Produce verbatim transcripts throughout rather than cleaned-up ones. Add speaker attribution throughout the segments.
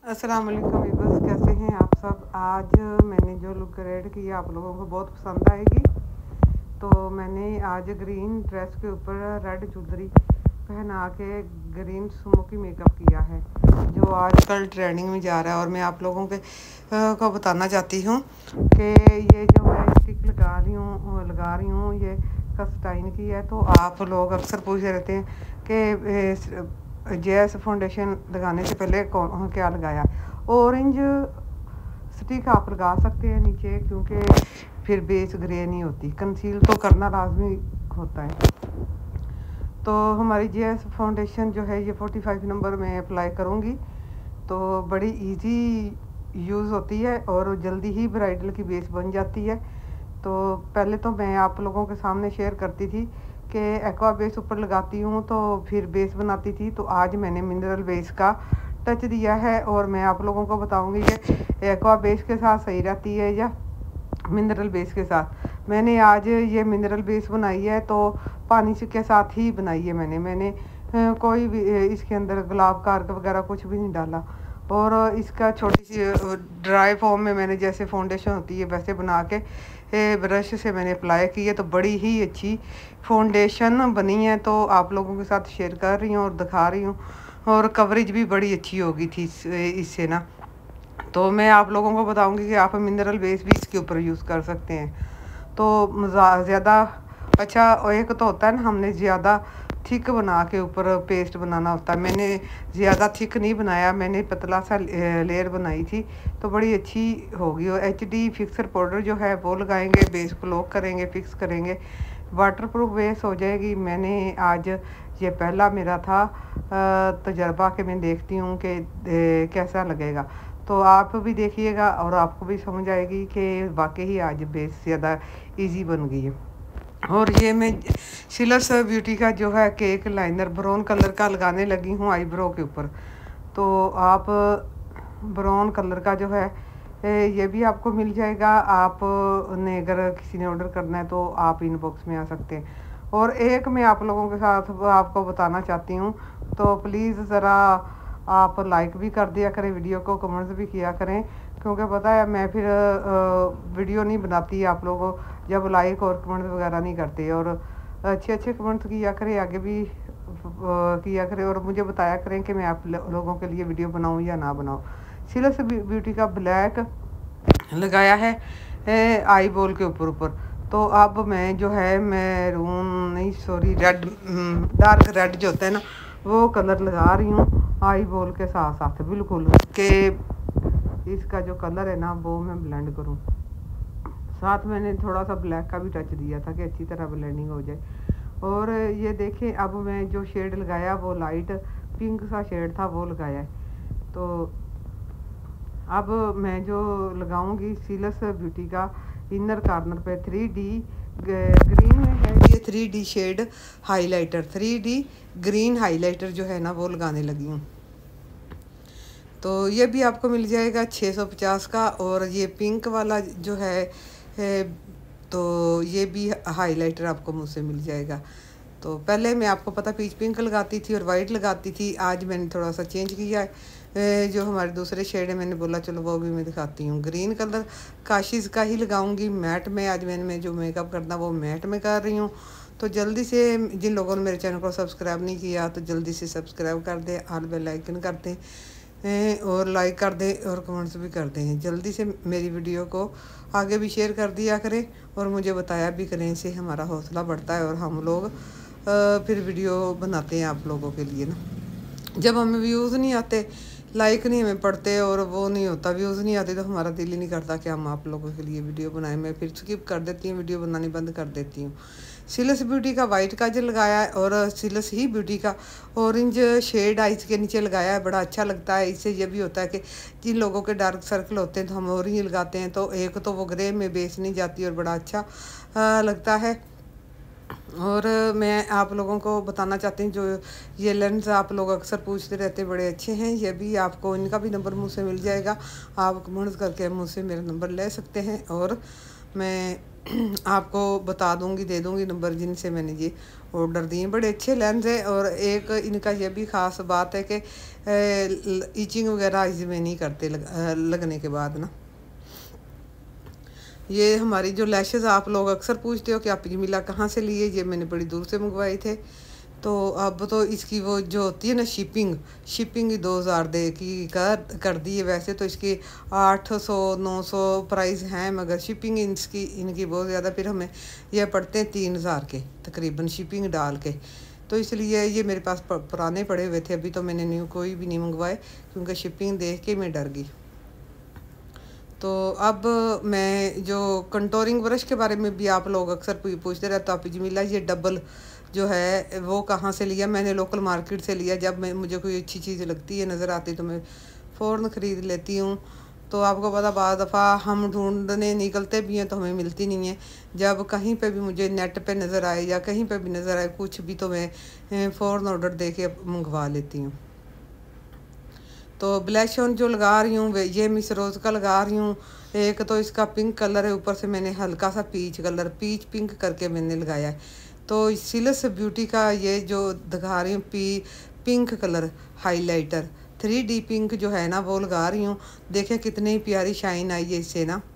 Speaker 1: अस्सलाम वालेकुम वीवर्स, कैसे हैं आप सब। आज मैंने जो लुक क्रिएट की आप लोगों को बहुत पसंद आएगी। तो मैंने आज ग्रीन ड्रेस के ऊपर रेड चुदरी पहना के ग्रीन स्मोकी मेकअप किया है, जो आजकल ट्रेंडिंग में जा रहा है। और मैं आप लोगों के आ, को बताना चाहती हूँ कि ये जो मैं स्टिक लगा रही हूँ लगा रही हूँ ये कस्टाइन की है। तो आप लोग अक्सर पूछ रहते हैं कि जेएस फाउंडेशन लगाने से पहले कौन क्या लगाया। ऑरेंज स्टिक आप लगा सकते हैं नीचे, क्योंकि फिर बेस ग्रे नहीं होती। कंसील तो करना लाजमी होता है। तो हमारी जेएस फाउंडेशन जो है ये पैंतालीस नंबर में अप्लाई करूँगी, तो बड़ी इजी यूज़ होती है और जल्दी ही ब्राइडल की बेस बन जाती है। तो पहले तो मैं आप लोगों के सामने शेयर करती थी कि एक्वा बेस ऊपर लगाती हूँ तो फिर बेस बनाती थी। तो आज मैंने मिनरल बेस का टच दिया है और मैं आप लोगों को बताऊंगी कि एक्वा बेस के साथ सही रहती है या मिनरल बेस के साथ। मैंने आज ये मिनरल बेस बनाई है, तो पानी के साथ ही बनाई है मैंने मैंने कोई भी इसके अंदर गुलाब का अर्क वगैरह कुछ भी नहीं डाला। और इसका छोटी सी ड्राई फॉर्म में मैंने जैसे फाउंडेशन होती है वैसे बना के ब्रश से मैंने अप्लाई की है। तो बड़ी ही अच्छी फाउंडेशन बनी है, तो आप लोगों के साथ शेयर कर रही हूँ और दिखा रही हूँ। और कवरेज भी बड़ी अच्छी होगी थी इससे ना। तो मैं आप लोगों को बताऊंगी कि आप मिनरल बेस भी इसके ऊपर यूज़ कर सकते हैं। तो ज़्यादा अच्छा एक तो होता है ना, हमने ज़्यादा थिक बना के ऊपर पेस्ट बनाना होता है। मैंने ज़्यादा थिक नहीं बनाया, मैंने पतला सा लेयर बनाई थी, तो बड़ी अच्छी होगी। और एच डी फिक्सर पाउडर जो है वो लगाएंगे, बेस को लॉक करेंगे, फिक्स करेंगे, वाटरप्रूफ बेस हो जाएगी। मैंने आज ये पहला मेरा था तजर्बा कि मैं देखती हूँ कि कैसा लगेगा। तो आप भी देखिएगा और आपको भी समझ आएगी कि वाकई ही आज बेस ज़्यादा इजी बन गई है। और ये मैं सिलर्स ब्यूटी का जो है केक लाइनर ब्राउन कलर का लगाने लगी हूँ आईब्रो के ऊपर। तो आप ब्राउन कलर का जो है ये भी आपको मिल जाएगा। आप ने अगर किसी ने ऑर्डर करना है तो आप इनबॉक्स में आ सकते हैं। और एक मैं आप लोगों के साथ आपको बताना चाहती हूँ, तो प्लीज़ ज़रा आप लाइक भी कर दिया करें वीडियो को, कमेंट्स भी किया करें, क्योंकि पता है मैं फिर वीडियो नहीं बनाती आप लोगों जब लाइक और कमेंट्स वगैरह नहीं करते। और अच्छे अच्छे कमेंट्स किया करें, आगे भी किया करें और मुझे बताया करें कि मैं आप लोगों के लिए वीडियो बनाऊं या ना बनाऊं। सिलर्स ब्यूटी का ब्लैक लगाया है आई बॉल के ऊपर ऊपर। तो अब मैं जो है मैरून नहीं सॉरी रेड डार्क रेड जो होता है ना वो कलर लगा रही हूँ आई बॉल के साथ साथ, बिल्कुल के इसका जो कलर है ना वो मैं ब्लेंड करूँ। साथ मैंने थोड़ा सा ब्लैक का भी टच दिया था कि अच्छी तरह ब्लेंडिंग हो जाए। और ये देखें, अब मैं जो शेड लगाया वो लाइट पिंक सा शेड था वो लगाया है। तो अब मैं जो लगाऊंगी सिलर्स ब्यूटी का इनर कॉर्नर पे थ्री डी ग्रीन में है ये three D shade highlighter, three D green highlighter जो है ना वो लगाने लगी हूँ। तो ये भी आपको मिल जाएगा छः सौ पचास का। और ये पिंक वाला जो है, है तो ये भी हाइलाइटर आपको मुझसे मिल जाएगा। तो पहले मैं आपको पता पीच पिंक लगाती थी और वाइट लगाती थी, आज मैंने थोड़ा सा चेंज किया है। जो हमारे दूसरे शेड है मैंने बोला चलो वो भी मैं दिखाती हूँ। ग्रीन कलर काशिश का ही लगाऊंगी मैट में। आज मैंने मैं जो मेकअप करना वो मैट में कर रही हूँ। तो जल्दी से जिन लोगों ने मेरे चैनल को सब्सक्राइब नहीं किया तो जल्दी से सब्सक्राइब कर दें, ऑल बेल आइकन कर दें और लाइक कर दें और कमेंट्स भी कर दें। जल्दी से मेरी वीडियो को आगे भी शेयर कर दिया करें और मुझे बताया भी करें, इससे हमारा हौसला बढ़ता है और हम लोग फिर वीडियो बनाते हैं आप लोगों के लिए ना। जब हमें व्यूज़ नहीं आते, लाइक नहीं हमें पड़ते और वो नहीं होता, व्यूज़ नहीं आते, तो हमारा दिल ही नहीं करता कि हम आप लोगों के लिए वीडियो बनाएं। मैं फिर स्किप कर देती हूँ, वीडियो बनानी बंद कर देती हूँ। सिलर्स ब्यूटी का वाइट काजल लगाया है और सिलर्स ही ब्यूटी का ऑरेंज शेड आइज के नीचे लगाया है, बड़ा अच्छा लगता है। इससे ये भी होता है कि जिन लोगों के डार्क सर्कल होते हैं तो हम ऑरेंज लगाते हैं, तो एक तो वो ग्रे में बेस नहीं जाती और बड़ा अच्छा आ, लगता है। और मैं आप लोगों को बताना चाहती हूँ, जो ये लेंस आप लोग अक्सर पूछते रहते बड़े अच्छे हैं, ये भी आपको इनका भी नंबर मुझसे मिल जाएगा। आप कमेंट्स करके मुझसे मेरा नंबर ले सकते हैं और मैं आपको बता दूंगी, दे दूंगी नंबर जिनसे मैंने ये ऑर्डर दिए। बड़े अच्छे लेंस है, और एक इनका ये भी ख़ास बात है कि ईचिंग वगैरह इसमें नहीं करते लग, लगने के बाद ना। ये हमारी जो लैशेज़ आप लोग अक्सर पूछते हो कि आप ये मिला कहाँ से लिए, ये मैंने बड़ी दूर से मंगवाए थे। तो अब तो इसकी वो जो होती है ना शिपिंग, शिपिंग ही दो हज़ार दे की कर कर दी है। वैसे तो इसकी आठ सौ नौ सौ प्राइस हैं, मगर शिपिंग इसकी इनकी बहुत ज़्यादा, फिर हमें यह पड़ते हैं तीन हज़ार के तकरीबन शिपिंग डाल के। तो इसलिए ये मेरे पास पुराने पड़े हुए थे, अभी तो मैंने न्यू कोई भी नहीं मंगवाए, क्योंकि शिपिंग देख के मैं डर गई। तो अब मैं जो कंटोरिंग ब्रश के बारे में भी आप लोग अक्सर पूछते रहते, तो आप जमीला ये डबल जो है वो कहाँ से लिया? मैंने लोकल मार्केट से लिया। जब मैं मुझे कोई अच्छी चीज़ लगती है, नज़र आती, तो मैं फ़ौरन ख़रीद लेती हूँ। तो आपको पता, बाद दफ़ा हम ढूंढने निकलते भी हैं तो हमें मिलती नहीं है। जब कहीं पे भी मुझे नेट पे नज़र आए या कहीं पे भी नज़र आए कुछ भी, तो मैं फ़ौरन ऑर्डर दे के मंगवा लेती हूँ। तो ब्लश ऑन जो लगा रही हूँ ये मिस रोज़ का लगा रही हूँ। एक तो इसका पिंक कलर है, ऊपर से मैंने हल्का सा पीच कलर, पीच पिंक करके मैंने लगाया है। तो सिलस ब्यूटी का ये जो दिखा रही हूँ P pink colour highlighter three D pink जो है ना, वो लगा रही हूँ। देखें कितनी प्यारी शाइन आई है इससे ना।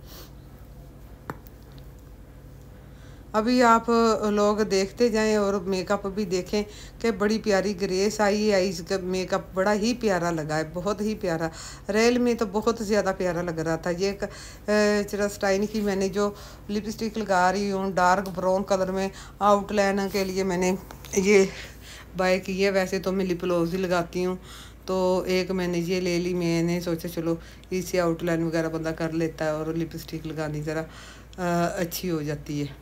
Speaker 1: अभी आप लोग देखते जाएं और मेकअप भी देखें कि बड़ी प्यारी ग्रेस आई है। इसका मेकअप बड़ा ही प्यारा लगा है, बहुत ही प्यारा। रेल में तो बहुत ज़्यादा प्यारा लग रहा था। ये चरस्टाइन की मैंने जो लिपस्टिक लगा रही हूँ डार्क ब्राउन कलर में, आउटलाइन के लिए मैंने ये बाय की है। वैसे तो मैं लिप ग्लॉस ही लगाती हूँ, तो एक मैंने ये ले ली। मैंने सोचा चलो इससे आउटलाइन वगैरह बंदा कर लेता है और लिपस्टिक लगानी ज़रा अच्छी हो जाती है।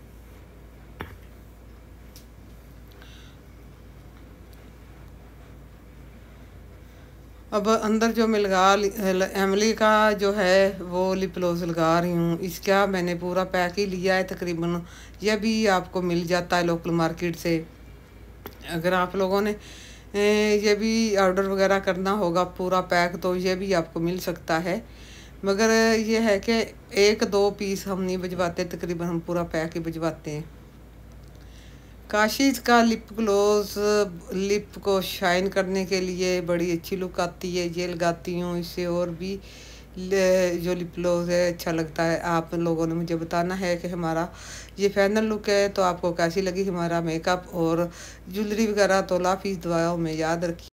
Speaker 1: अब अंदर जो मैं लगा एमली का जो है वो लिप ग्लॉस लगा रही हूँ। इसका मैंने पूरा पैक ही लिया है तकरीबन। यह भी आपको मिल जाता है लोकल मार्केट से। अगर आप लोगों ने ये भी ऑर्डर वगैरह करना होगा पूरा पैक, तो ये भी आपको मिल सकता है। मगर ये है कि एक दो पीस हम नहीं भिजवाते, तकरीबन हम पूरा पैक ही भिजवाते हैं। काशीज़ का लिप ग्लॉस लिप को शाइन करने के लिए बड़ी अच्छी लुक आती है। ये लगाती हूँ, इससे और भी जो लिप ग्लॉस है अच्छा लगता है। आप लोगों ने मुझे बताना है कि हमारा ये फाइनल लुक है तो आपको कैसी लगी हमारा मेकअप और ज्वेलरी वगैरह। तो लाफिज़ दुआओं में याद रखिए।